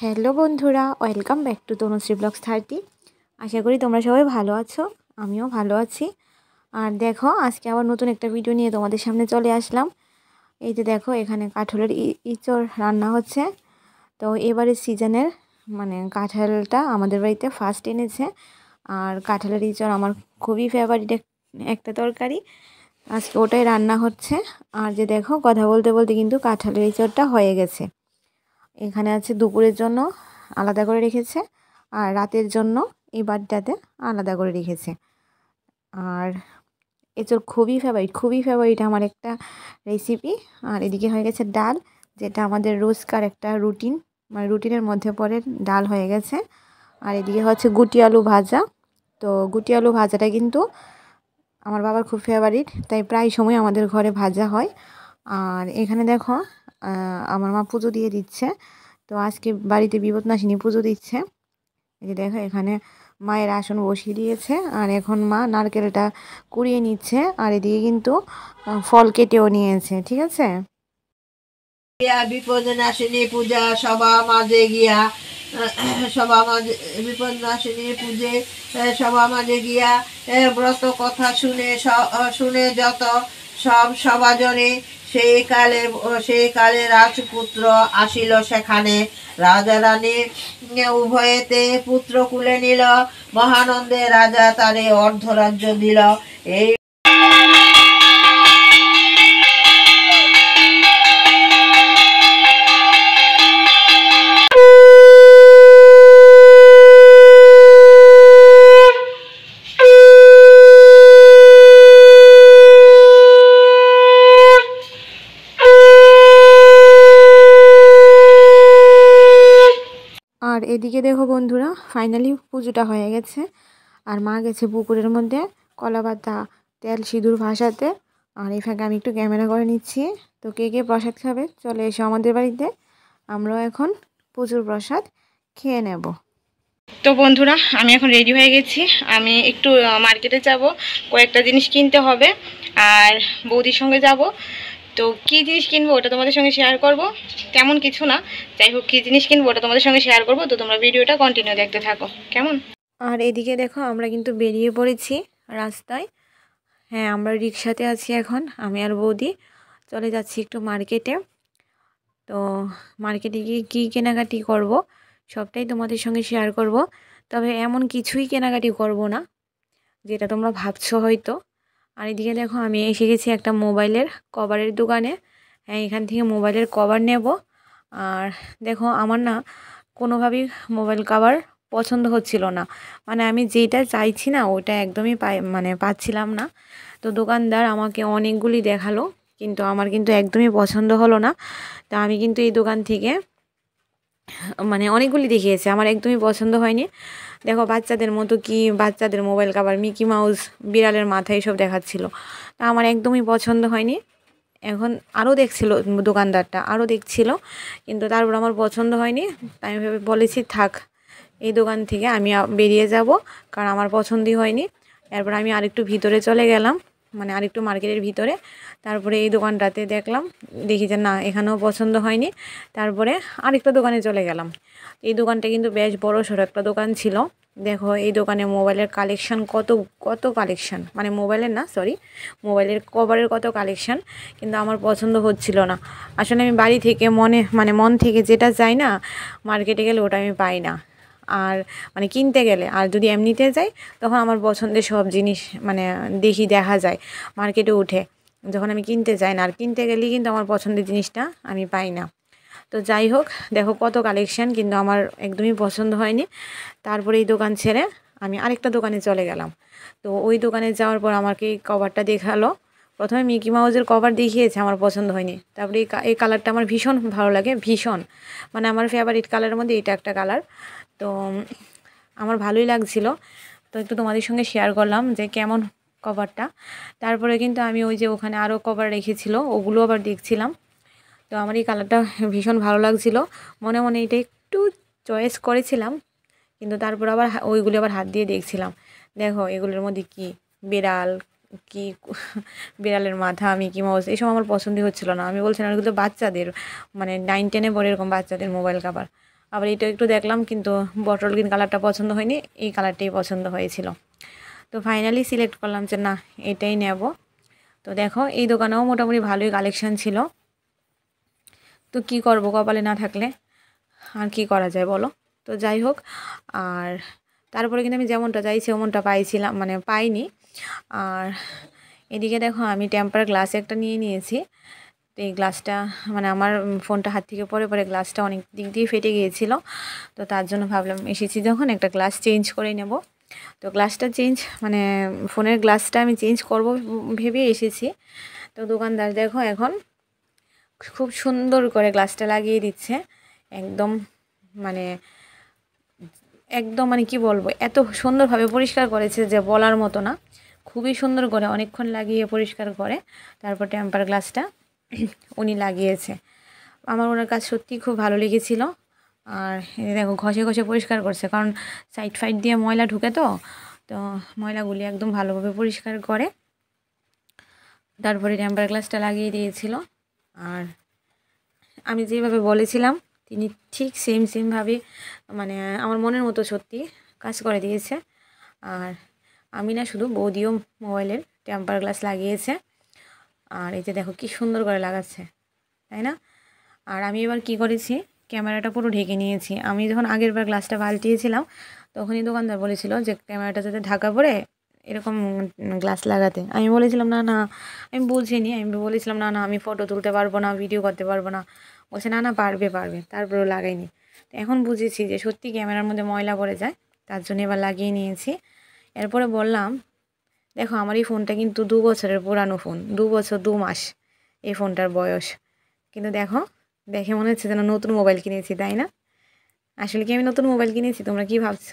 Hello বন্ধুরা, welcome back to Tanushree blogs 30। আশা করি তোমরা সবাই ভালো আছো, আমিও ভালো আছি। আর দেখো, আজকে আবার নতুন একটা ভিডিও নিয়ে তোমাদের সামনে চলে আসলাম। এই যে দেখো, এখানে কাঁঠালের ইঁচড় রান্না হচ্ছে। তো এবারের সিজনের কাঁঠালটা আমাদের বাড়িতে ফার্স্ট এনেছে। আর কাঁঠালের ইঁচড় আমার খুবই ফেভারিট একটা তরকারি। আজকে ওটাই রান্না হচ্ছে। আর যে দেখো, কথা বলতে বলতে কিন্তু কাঁঠালের ইঁচড়টা হয়ে গেছে। এখানে আছে দুপুরের জন্য আলাদা করে রেখেছে, আর রাতের জন্য এই বাটিটাতে আলাদা করে রেখেছে। আর এঁচড় খুবই ফেভারিট আমার একটা রেসিপি। আর এদিকে হয়ে গেছে ডাল, যেটা আমাদের রোজকার একটা রুটিন, রুটিনের মধ্যে পড়ে ডাল হয়ে গেছে। আর এদিকে হচ্ছে গুটি আলু ভাজা। তো গুটি আলু ভাজাটা কিন্তু আমার বাবার খুব ফেভারিট, তাই প্রায় সময় আমাদের ঘরে ভাজা হয়। আর এখানে দেখো, আমার মা পুজো দিয়ে দিচ্ছে। তো আজকে বাড়িতে বিপদনাশিনী পুজো দিচ্ছে। এই যে দেখো, এখানে মায়ের আসন বসিয়ে দিয়েছে। আর এখন মা নারকেলটা কুড়িয়ে নিচ্ছে। আর এদিকে কিন্তু ফল কেটেও নিয়েছে। ঠিক আছে, বিপদনাশিনী পূজা সভা মাঝে গিয়া সভা মাঝে বিপদনাশিনী পুজে সভা মাঝে গিয়া ব্রত কথা শুনে যত সব সভাজনে সেই কালে রাজপুত্র আসিল সেখানে। রাজা রানী উভয়েতে পুত্র কুলে নিল, মহানন্দে রাজা তারে অর্ধরাজ্য দিল। এই আর এদিকে দেখো বন্ধুরা, ফাইনালি পুজোটা হয়ে গেছে। আর মা গেছে পুকুরের মধ্যে কলা পাতা তেল সিঁদুর ভাসাতে। আর এই ফাঁকে আমি একটু ক্যামেরা করে নিচ্ছি। তো কে কে প্রসাদ খাবে চলে এসো আমাদের বাড়িতে, আমরাও এখন পুজোর প্রসাদ খেয়ে নেব। তো বন্ধুরা, আমি এখন রেডি হয়ে গেছি। আমি একটু মার্কেটে যাব, কয়েকটা জিনিস কিনতে হবে। আর বৌদির সঙ্গে যাব। তো কী জিনিস কিনবো ওটা তোমাদের সঙ্গে শেয়ার করব, তেমন কিছু না। যাই হোক, কী জিনিস কিনবো ওটা তোমাদের সঙ্গে শেয়ার করব। তো তোমরা ভিডিওটা কন্টিনিউ দেখতে থাকো, কেমন? আর এদিকে দেখো, আমরা কিন্তু বেরিয়ে পড়েছি রাস্তায়। হ্যাঁ, আমরা রিক্সাতে আছি এখন, আমি আর বৌদি চলে যাচ্ছি একটু মার্কেটে। তো মার্কেটে গিয়ে কী কেনাকাটি করব সবটাই তোমাদের সঙ্গে শেয়ার করব। তবে এমন কিছুই কেনাকাটি করব না যেটা তোমরা ভাবছো হয়তো। আর এদিকে দেখো, আমি এসে গেছি একটা মোবাইলের কভারের দোকানে। হ্যাঁ, এখান থেকে মোবাইলের কভার নেব। আর দেখো, আমার না কোনোভাবেই মোবাইল কভার পছন্দ হচ্ছিল না। আমি যেটা চাইছি না ওটা একদমই পাচ্ছিলাম না। তো দোকানদার আমাকে অনেকগুলি দেখালো, কিন্তু আমার কিন্তু একদমই পছন্দ হলো না। তা আমি কিন্তু এই দোকান থেকে অনেকগুলি দেখিয়েছে, আমার একদমই পছন্দ হয়নি। দেখো, বাচ্চাদের মতো কি বাচ্চাদের মোবাইল কভার, মিকি মাউস, বিড়ালের মাথা এসব দেখাচ্ছিল। তা আমার একদমই পছন্দ হয়নি। এখন আরও দেখছিল দোকানদারটা, আরও দেখছিল, কিন্তু তারপর আমার পছন্দ হয়নি। তাই আমি ভেবে বলেছি থাক, এই দোকান থেকে আমি বেরিয়ে যাব, কারণ আমার পছন্দই হয়নি। এরপর আমি আরেকটু ভিতরে চলে গেলাম, আরেকটু মার্কেটের ভিতরে। তারপরে এই দোকানটাতে দেখি যে না, এখানেও পছন্দ হয়নি। তারপরে আরেকটা দোকানে চলে গেলাম। এই দোকানটা কিন্তু বেশ বড়সড় একটা দোকান ছিল। দেখো, এই দোকানে মোবাইলের কালেকশান কত কত কালেকশান, মোবাইলের না, সরি, মোবাইলের কভারের কত কালেকশান। কিন্তু আমার পছন্দ হচ্ছিল না। আসলে আমি বাড়ি থেকে মন থেকে যেটা চাই না, মার্কেটে গেলে ওটা আমি পাই না। আর কিনতে গেলে, আর যদি এমনিতে যাই তখন আমার পছন্দের সব জিনিস দেখা যায় মার্কেটে উঠে। যখন আমি কিনতে যাই না, আর কিনতে গেলেই কিন্তু আমার পছন্দের জিনিসটা আমি পাই না। তো যাই হোক, দেখো কত কালেকশান, কিন্তু আমার একদমই পছন্দ হয়নি। তারপরে এই দোকান ছেড়ে আমি আরেকটা দোকানে চলে গেলাম। তো ওই দোকানে যাওয়ার পর আমাকে এই কভারটা দেখালো। প্রথমে মিকি মাউসের কভার দেখিয়েছে, আমার পছন্দ হয়নি। তারপরে এই কালারটা আমার ভীষণ ভালো লাগে, ভীষণ, আমার ফেভারিট কালারের মধ্যে এটা একটা কালার। তো আমার ভালোই লাগছিল। তো একটু তোমাদের সঙ্গে শেয়ার করলাম যে কেমন কভারটা। তারপরে কিন্তু আমি ওই যে ওখানে আরও কভার রেখেছিল, ওগুলো আবার দেখছিলাম। তো আমার এই কালারটা ভীষণ ভালো লাগছিল, মনে মনে এটা একটু চয়েস করেছিলাম। কিন্তু তারপর আবার ওইগুলো আবার হাত দিয়ে দেখছিলাম। দেখো, এগুলোর মধ্যে কি বিড়াল, কি বিড়ালের মাথা, মিকি মাউস, এসব আমার পছন্দই হচ্ছিল না। আমি বলছিলাম এগুলো বাচ্চাদের 9-10-এ পরে এরকম বাচ্চাদের মোবাইল কভার। আবার এটা একটু দেখলাম, কিন্তু বটল গ্রিন কালারটা পছন্দ হয়নি, এই কালারটাই পছন্দ হয়েছিল। তো ফাইনালি সিলেক্ট করলাম যে না, এটাই নেব। তো দেখো এই দোকানেও মোটামুটি ভালোই কালেকশান ছিল। তো কি করব, কপালে না থাকলে আর কি করা যায় বলো। তো যাই হোক, আর তারপরে কিন্তু আমি যেমনটা চাইছি ওমনটা পাইছিলাম, মানে পাইনি। আর এদিকে দেখো আমি টেম্পার গ্লাস একটা নিয়ে নিয়েছি। তো এই গ্লাসটা মানে আমার ফোনটা হাত থেকে পরে পরে গ্লাসটা অনেক দিক দিয়ে ফেটে গিয়েছিল। তো তার জন্য ভাবলাম এসেছি যখন একটা গ্লাস চেঞ্জ করে নেব। তো গ্লাসটা চেঞ্জ মানে ফোনের গ্লাসটা আমি চেঞ্জ করব ভেবে এসেছি। তো দোকানদার দেখো এখন খুব সুন্দর করে গ্লাসটা লাগিয়ে দিচ্ছে। একদম মানে একদম মানে কি বলবো, এত সুন্দরভাবে পরিষ্কার করেছে যে বলার মতো না। খুবই সুন্দর করে অনেকক্ষণ লাগিয়ে পরিষ্কার করে তারপর টেম্পার গ্লাসটা উনি লাগিয়েছে। আমার ওনার কাজ সত্যিই খুব ভালো লেগেছিল। আর এই দেখো ঘষে ঘষে পরিষ্কার করছে, কারণ সাইড ফাইড দিয়ে ময়লা ঢুকে, তো তো ময়লাগুলি একদম ভালোভাবে পরিষ্কার করে তারপরে টেম্পার গ্লাসটা লাগিয়ে দিয়েছিল। আর আমি যেভাবে বলেছিলাম তিনি ঠিক সেমভাবে মানে আমার মনের মতো সত্যি কাজ করে দিয়েছে। আর আমি না, শুধু বৌদিও মোবাইলের টেম্পার গ্লাস লাগিয়েছে। আর এই যে দেখো কি সুন্দর করে লাগাচ্ছে, তাই না? আর আমি এবার কি করেছি, ক্যামেরাটা পুরো ঢেকে নিয়েছি। আমি যখন আগের বার গ্লাসটা পাল্টিয়েছিলাম তখনই দোকানদার বলেছিল যে ক্যামেরাটা যাতে ঢাকা পড়ে এরকম গ্লাস লাগাতে। আমি বলেছিলাম না না, আমি বুঝিনি। আমি বলেছিলাম না না, আমি ফটো তুলতে পারবো না, ভিডিও করতে পারবো না। বলছে না না, পারবে পারবে, তারপরেও লাগাইনি। তো এখন বুঝেছি যে সত্যি ক্যামেরার মধ্যে ময়লা পড়ে যায়, তার জন্য এবার লাগিয়ে নিয়েছি। এরপরে বললাম দেখো আমার এই ফোনটা কিন্তু 2 বছরের পুরানো ফোন, 2 বছর 2 মাস এই ফোনটার বয়স। কিন্তু দেখো, দেখে মনে হচ্ছে যেন নতুন মোবাইল কিনেছি, তাই না? আসলে কি আমি নতুন মোবাইল কিনেছি তোমরা কি ভাবছো?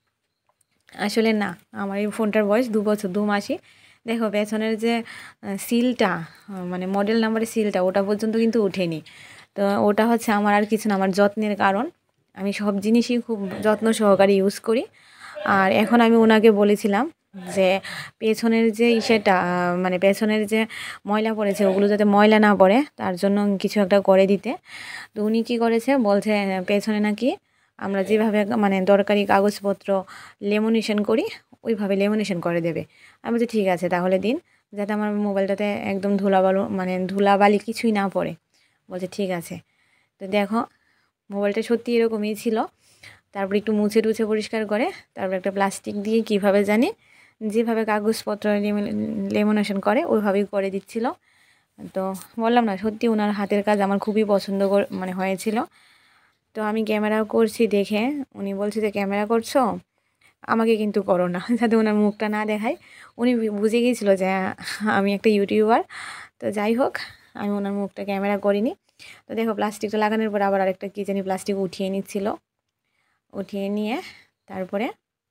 আসলে না, আমার এই ফোনটার বয়স 2 বছর 2 মাসই। দেখো পেছনের যে সিলটা, মানে মডেল নাম্বারের সিলটা, ওটা পর্যন্ত কিন্তু ওঠেনি। তো ওটা হচ্ছে আমার আর কিছু না, আমার যত্নের কারণ। আমি সব জিনিসই খুব যত্ন সহকারে ইউজ করি। আর এখন আমি ওনাকে বলেছিলাম যে পেছনের যে ইসেটা মানে পেছনের যে ময়লা পড়েছে ওগুলো যাতে ময়লা না পড়ে, তার জন্য কিছু একটা করে দিতে। তো উনি কী করেছে বলছে, পেছনে নাকি আমরা যেভাবে মানে দরকারি কাগজপত্র লেমিনেশন করি ওইভাবে লেমিনেশন করে দেবে। আমি বলছি ঠিক আছে তাহলে দিন, যাতে আমার মোবাইলটাতে একদম ধুলাবালু মানে ধুলাবালি কিছুই না পড়ে। বলছে ঠিক আছে। তো দেখো মোবাইলটা সত্যি এরকমই ছিল। তারপর একটু মুছে টুছে পরিষ্কার করে তারপর একটা প্লাস্টিক দিয়ে কীভাবে জানি যেভাবে কাগজপত্র লেমিনেশন করে ওইভাবেই করে দিচ্ছিল। তো বললাম না, সত্যি ওনার হাতের কাজ আমার খুবই পছন্দ মানে হয়েছিল। তো আমি ক্যামেরাও করছি দেখে উনি বলছে যে ক্যামেরা করছো, আমাকে কিন্তু করো না, যাতে ওনার মুখটা না দেখায়। উনি বুঝে গিয়েছিলো যে আমি একটা ইউটিউবার। তো যাই হোক, আমি ওনার মুখটা ক্যামেরা করিনি। তো দেখো প্লাস্টিকটা লাগানোর পর আবার আরেকটা কী জানি প্লাস্টিক উঠিয়ে নিচ্ছিল, উঠিয়ে নিয়ে তারপরে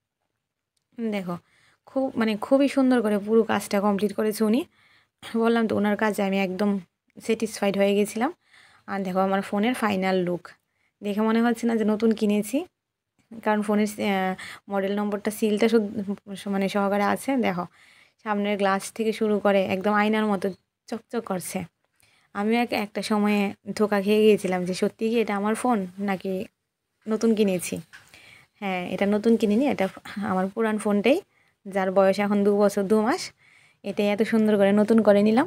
দেখো খুবই সুন্দর করে পুরো কাজটা কমপ্লিট করেছে উনি। বললাম তো ওনার কাজে আমি একদম স্যাটিসফাইড হয়ে গেছিলাম। আর দেখো আমার ফোনের ফাইনাল লুক দেখে মনে হচ্ছে না যে নতুন কিনেছি, কারণ ফোনের মডেল নম্বরটা সিলটা মানে সহকারে আছে। দেখো সামনের গ্লাস থেকে শুরু করে একদম আয়নার মতো চকচক করছে। আমিও একটা সময়ে ধোকা খেয়ে গিয়েছিলাম যে সত্যি কি এটা আমার ফোন নাকি নতুন কিনেছি। হ্যাঁ, এটা নতুন কিনিনি, এটা আমার পুরান ফোনটাই, যার বয়স এখন 2 বছর 2 মাস। এটাই এত সুন্দর করে নতুন করে নিলাম।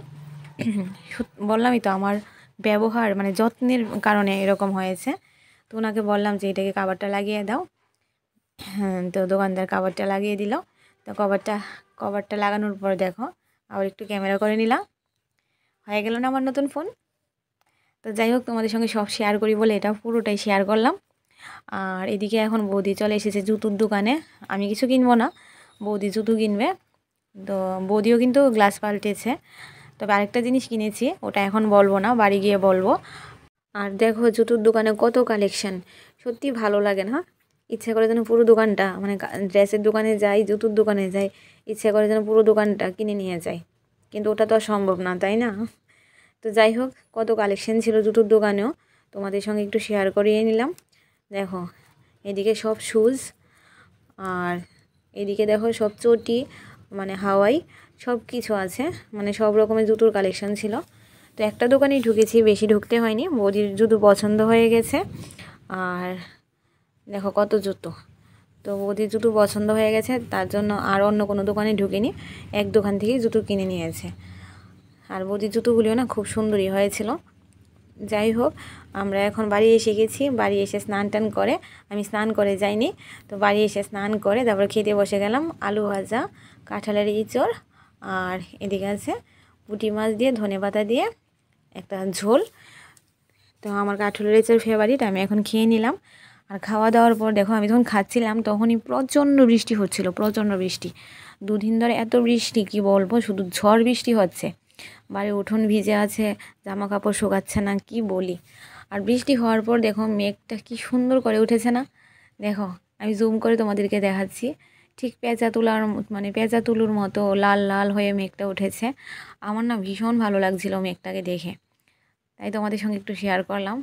বললামই তো আমার ব্যবহার মানে যত্নের কারণে এরকম হয়েছে। তো ওনাকে বললাম যে এটাকে কাভারটা লাগিয়ে দাও। হ্যাঁ, তো দোকানদার কাভারটা লাগিয়ে দিল। তো কভারটা লাগানোর পর দেখো আবার একটু ক্যামেরা করে নিলাম, হয়ে গেল না আমার নতুন ফোন। তো যাই হোক, তোমাদের সঙ্গে সব শেয়ার করি বলে এটা পুরোটাই শেয়ার করলাম। আর এদিকে এখন বৌদি চলে এসেছে জুতোর দোকানে। আমি কিছু কিনবো না, বৌদি জুতো কিনবে। তো বৌদিও কিন্তু গ্লাস পাল্টেছে। তবে আরেকটা জিনিস কিনেছি, ওটা এখন বলবো না, বাড়ি গিয়ে বলবো। আর দেখো জুতোর দোকানে কত কালেকশন, সত্যি ভালো লাগে না? ইচ্ছা করে যেন পুরো দোকানটা মানে ড্রেসের দোকানে যাই, জুতোর দোকানে যাই, ইচ্ছা করে যেন পুরো দোকানটা কিনে নিয়ে যাই, কিন্তু ওটা তো আর সম্ভব না, তাই না? তো যাই হোক, কত কালেকশন ছিল জুতোর দোকানেও, তোমাদের সঙ্গে একটু শেয়ার করিয়ে নিলাম। দেখো এদিকে সব শুজ, আর এদিকে দেখো সব চটি মানে হাওয়াই সব কিছু আছে, মানে সব রকমের জুতোর কালেকশন ছিল। তো একটা দোকানেই ঢুকেছি, বেশি ঢুকতে হয়নি, বৌদির জুতো পছন্দ হয়ে গেছে। আর দেখো কত জুতো। তো বৌদির জুতো পছন্দ হয়ে গেছে, তার জন্য আর অন্য কোনো দোকানে ঢুকেনি, এক দোকান থেকেই জুতো কিনে নিয়েছে। আর বৌদির জুতোগুলিও না খুব সুন্দরই হয়েছিল। যাই হোক, আমরা এখন বাড়ি এসে গেছি। বাড়ি এসে স্নান টান করে, আমি স্নান করে যাইনি, তো বাড়ি এসে স্নান করে তারপর খেতে বসে গেলাম। আলু ভাজা, কাঁঠালের ইঁচড়, আর এদিকে আছে পুঁটি মাছ দিয়ে ধনেপাতা দিয়ে একটা ঝোল। তো আমার কাঁঠালের ইঁচড় ফেভারিট, আমি এখন খেয়ে নিলাম। আর খাওয়া দাওয়ার পর দেখো, আমি যখন খাচ্ছিলাম তখনই প্রচণ্ড বৃষ্টি হচ্ছিল, প্রচণ্ড বৃষ্টি। দুদিন ধরে এত বৃষ্টি কি বলবো, শুধু ঝড় বৃষ্টি হচ্ছে, বাড়ির উঠোন ভিজে আছে, জামা কাপড় শুকাচ্ছে না, কি বলি। আর বৃষ্টি হওয়ার পর দেখো মেঘটা কি সুন্দর করে উঠেছে না। দেখো আমি জুম করে তোমাদেরকে দেখাচ্ছি, ঠিক পেঁচা তুলার মানে পেঁচা তুলোর মতো লাল লাল হয়ে মেঘটা উঠেছে। আমার না ভীষণ ভালো লাগছিল মেঘটাকে দেখে, তাই তোমাদের সঙ্গে একটু শেয়ার করলাম।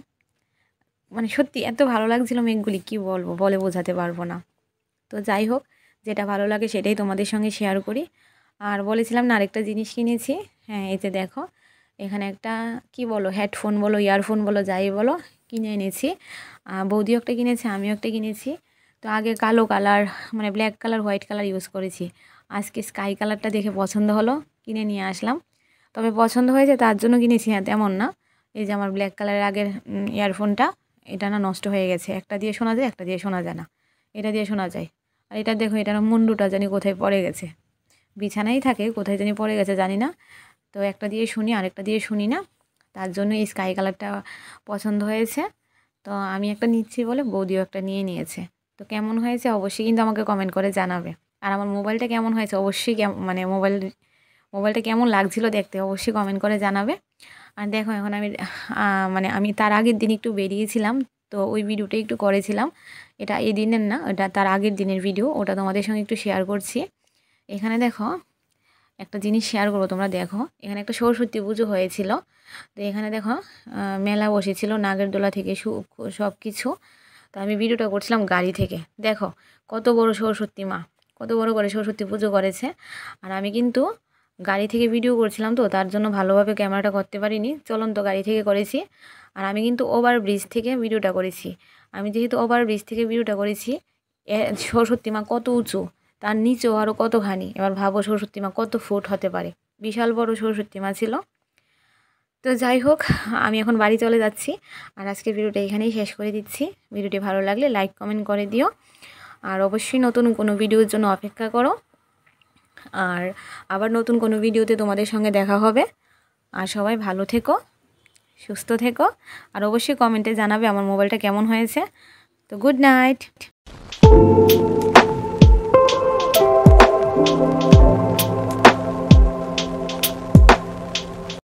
মানে সত্যি এত ভালো লাগছিল মেঘগুলি, কি বলবো, বলে বোঝাতে পারবো না। তো যাই হোক, যেটা ভালো লাগে সেটাই তোমাদের সঙ্গে শেয়ার করি। আর বলেছিলাম না আরেকটা জিনিস কিনেছি, হ্যাঁ এই যে দেখো, এখানে একটা কি বলো, হেডফোন বলো, ইয়ারফোন বলো, যাই বলো, কিনে এনেছি। বৌদিও একটা কিনেছে, আমিও একটা কিনেছি। তো আগে কালো কালার মানে black colour, white colour use করেছি, আজকে স্কাই কালারটা দেখে পছন্দ হলো, কিনে নিয়ে আসলাম। তবে পছন্দ হয়েছে তার জন্য কিনেছি, হ্যাঁ তেমন না। এই যে আমার ব্ল্যাক কালারের আগের ইয়ারফোনটা, এটা না নষ্ট হয়ে গেছে, একটা দিয়ে শোনা যায়, একটা দিয়ে শোনা যায় না, এটা দিয়ে শোনা যায়। আর এটা দেখো, এটার মুন্ডুটা জানি কোথায় পড়ে গেছে, বিছানায় থাকে, কোথায় জানি পড়ে গেছে জানি না। তো একটা দিয়ে শুনি, আরেকটা দিয়ে শুনি না, তার জন্য এই স্কাই কালারটা পছন্দ হয়েছে। তো আমি একটা নিচ্ছি বলে বৌদিও একটা নিয়ে নিয়েছে। তো কেমন হয়েছে অবশ্যই কিন্তু আমাকে কমেন্ট করে জানাবে। আর আমার মোবাইলটা কেমন হয়েছে অবশ্যই, মানে মোবাইলটা কেমন লাগছিল দেখতে অবশ্যই কমেন্ট করে জানাবে। আর দেখো এখন আমি মানে আমি তার আগের দিন একটু বেরিয়েছিলাম, তো ওই ভিডিওটা একটু করেছিলাম। এটা এই দিনের না, ওটা তার আগের দিনের ভিডিও, ওটা তোমাদের সঙ্গে একটু শেয়ার করছি। এখানে দেখো একটা জিনিস শেয়ার করবো, তোমরা দেখো, এখানে একটা সরস্বতী পুজো হয়েছিল। তো এখানে দেখো মেলা বসেছিল, নাগেরদোলা থেকে সব কিছু। তো আমি ভিডিওটা করছিলাম গাড়ি থেকে। দেখো কত বড় সরস্বতী মা, কত বড় করে সরস্বতী পুজো করেছে। আর আমি কিন্তু গাড়ি থেকে ভিডিও করছিলাম, তো তার জন্য ভালোভাবে ক্যামেরাটা করতে পারিনি, চলন্ত গাড়ি থেকে করেছি। আর আমি কিন্তু ওভার ব্রিজ থেকে ভিডিওটা করেছি। আমি যেহেতু ওভার ব্রিজ থেকে ভিডিওটা করেছি, সরস্বতী মা কত উঁচু, তার নিচেও আরও কতখানি, এবার ভাবো সরস্বতী মা কত ফুট হতে পারে, বিশাল বড় সরস্বতী মা ছিল। তো যাই হোক, আমি এখন বাড়ি চলে যাচ্ছি। আর আজকের ভিডিওটা এখানেই শেষ করে দিচ্ছি। ভিডিওটি ভালো লাগলে লাইক কমেন্ট করে দিও, আর অবশ্যই নতুন কোনো ভিডিওর জন্য অপেক্ষা করো। আর আবার নতুন কোনো ভিডিওতে তোমাদের সঙ্গে দেখা হবে। আর সবাই ভালো থেকো, সুস্থ থেকো, আর অবশ্যই কমেন্টে জানাবে আমার মোবাইলটা কেমন হয়েছে। তো গুড নাইট।